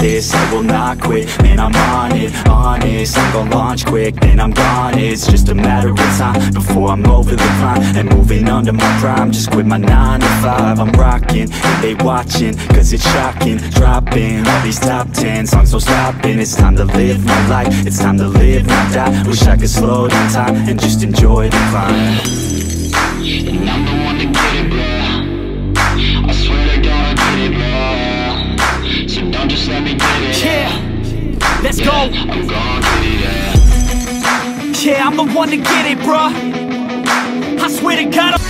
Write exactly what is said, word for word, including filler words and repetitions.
this, I will not quit. Man, I'm on it, honest, I'm gon' launch quick, then I'm gone. It's just a matter of time before I'm over the climb and moving under my prime. Just quit my nine to five, I'm rocking, and they watching, cause it's shocking. Dropping all these top ten songs, no stopping. It's time to live my life, it's time to live, not die. Wish I could slow down time and just enjoy the climb. And I'm the one to get it, bro. I swear to God, I get it, bro. So don't just let me get it. Yeah, let's yeah, go. I'm gon' get it, yeah. Yeah, I'm the one to get it, bruh. I swear to God, I'm